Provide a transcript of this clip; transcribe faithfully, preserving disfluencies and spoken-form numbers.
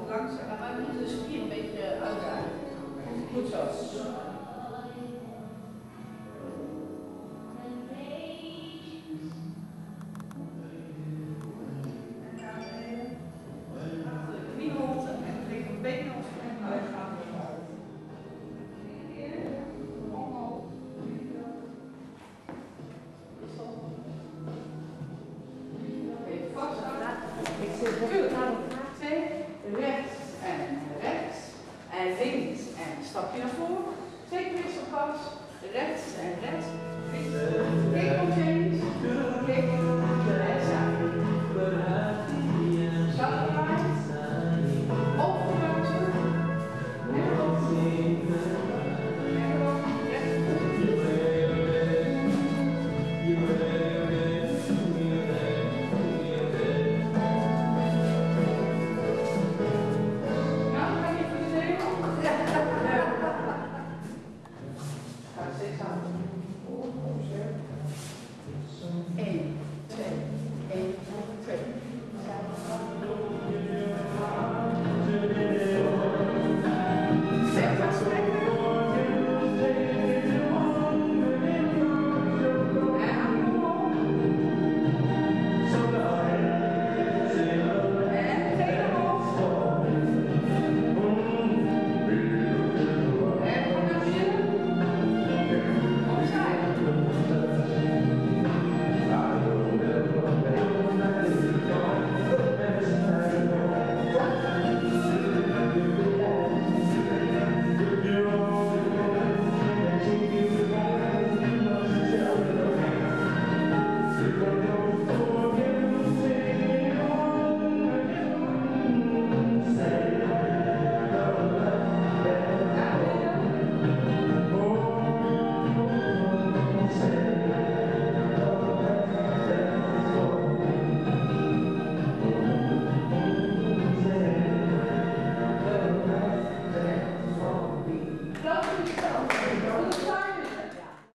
langzaam. Ja, maar we moeten de spier een beetje uitdagen. Goed zo. Knieholte en trek een benen op en uit gaan we uit. Omhoog. Even vasthouden. Ik zit natuurlijk twee, rechts en rechts en links en stapje naar voren. Twee wisselpas, rechts en rechts. Kijk op James. Kijk en zaak. Stap eruit.